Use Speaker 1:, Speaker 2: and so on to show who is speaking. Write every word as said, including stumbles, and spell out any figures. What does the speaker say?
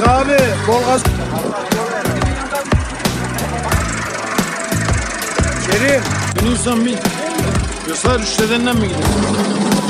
Speaker 1: Sık abi. Bol gaz. Kerim. Biniyorsan bin. Yoksa rüşvedenden mi gidiyorsun?